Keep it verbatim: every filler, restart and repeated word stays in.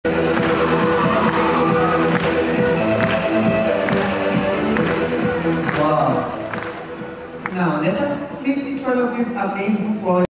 Wow. Now let us meet each other with amazing voice.